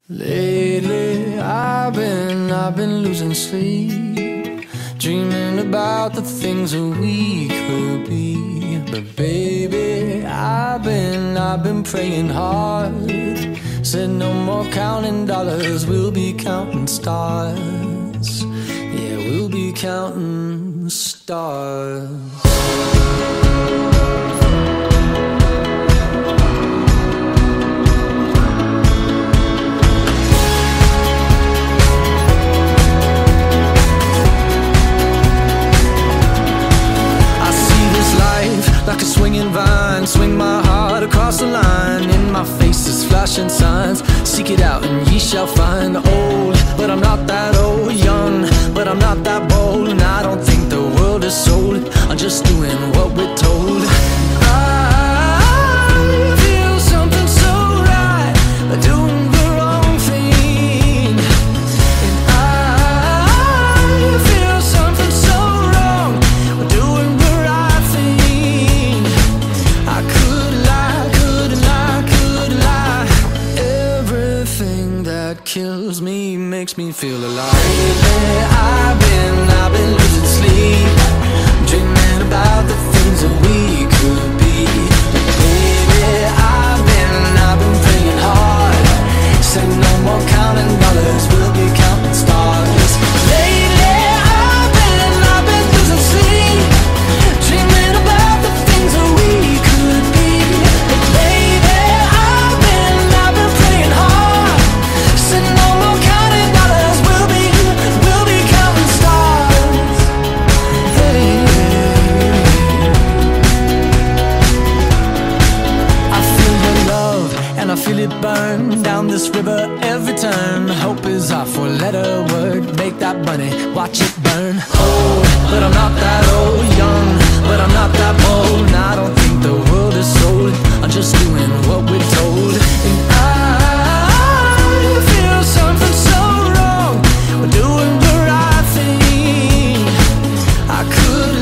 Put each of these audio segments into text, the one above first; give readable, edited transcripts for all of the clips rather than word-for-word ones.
Lately I've been losing sleep, dreaming about the things that we could be. But baby, I've been praying hard. Said no more counting dollars, we'll be counting stars. Yeah, we'll be counting stars. Like a swinging vine, swing my heart across the line. In my face is flashing signs. Seek it out and ye shall find. Old, but I'm not that old. Young, but I'm not that bold. And I don't think the world is sold. I'm just doing what we're told. I feel something so right, doing the wrong thing. And I feel something so wrong, doing the right thing. I couldn't lie. Everything that kills me makes me feel alive. Lately I've been losing sleep, dreaming about the things that we could be. Baby, I've been praying hard. Said no more counting dollars, we'll be counting stars. Lately I've been losing sleep, dreaming about the things that we could be. Baby, I've been praying hard. Said no more counting dollars, we'll be counting stars. Hey. I feel your love and I feel it burn down this river every turn. Hope is our four-letter word. Make that money, watch it burn. Old, but I'm not that old. Young, but I'm not that bold. And I don't think the world is sold. I'm just doing what we're told. And I feel something so wrong, we're doing the right thing. I couldn't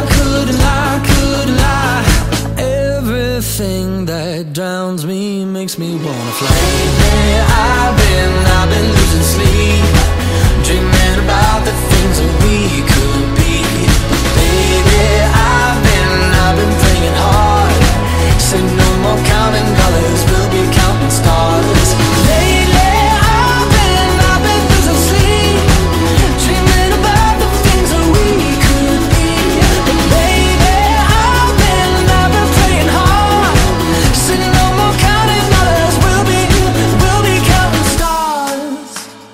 lie. Everything that drowns me makes me wanna fly. Lately I've been losing sleep, dreaming about the things that we could be. Baby, I've been praying hard. Said no more counting dollars, we'll be counting stars. Lately I've been losing sleep, dreaming about the things that we could be. Baby, I've been praying hard. Said no more counting dollars, we'll be counting stars.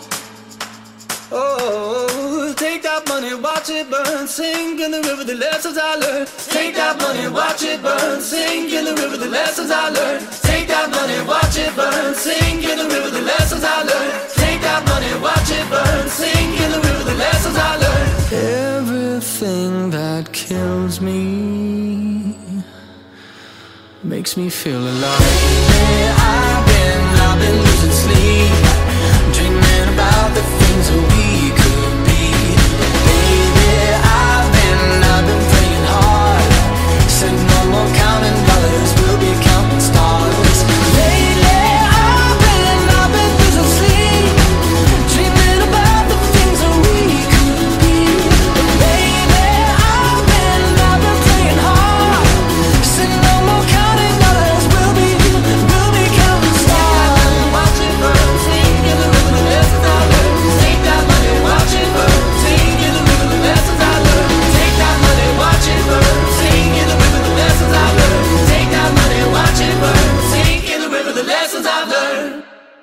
Oh, take that money, watch it burn, sink in the river, the lessons I learned. Take that money, watch it burn, sink in the river, the lessons I learned. Take that money, watch it burn, sink in the river, the lessons I learned. Take that money, watch it burn, sink in the river, the lessons I learned. Everything that kills me makes me feel alive. Lately I've been losing sleep, dreaming about the things that we could be. Baby, I've been praying hard. Said no more counting dollars, we'll be counting stars. Lately I've been losing sleep, dreaming about the things that we could be. Baby, I've been praying hard. Said no more counting dollars, we'll be counting stars. Watch it burn, sing in the river, the lessons I learned. Take that money, watch it burn, sing in the river, the lessons I learned. Take that money, watch it burn, sing in the river, the lessons I learned. Take that money, watch it burn, sing in the river, the lessons I've learned.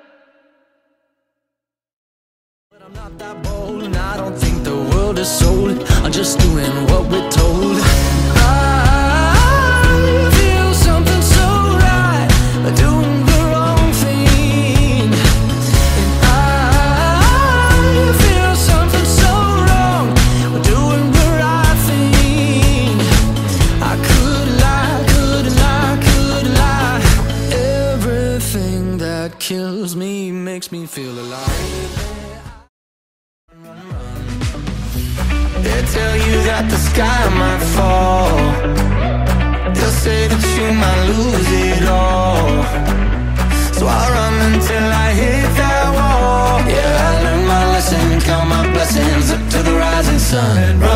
But I'm not that bold, and I don't think the world is sold. I'm just doing what we're told. I feel something so right, doing the wrong thing. And I feel something so wrong, doing the right thing. I couldn't lie. Everything that kills me makes me feel alive. They tell you that the sky might fall. They'll say that you might lose it all. So I run until I hit that wall. sun and run.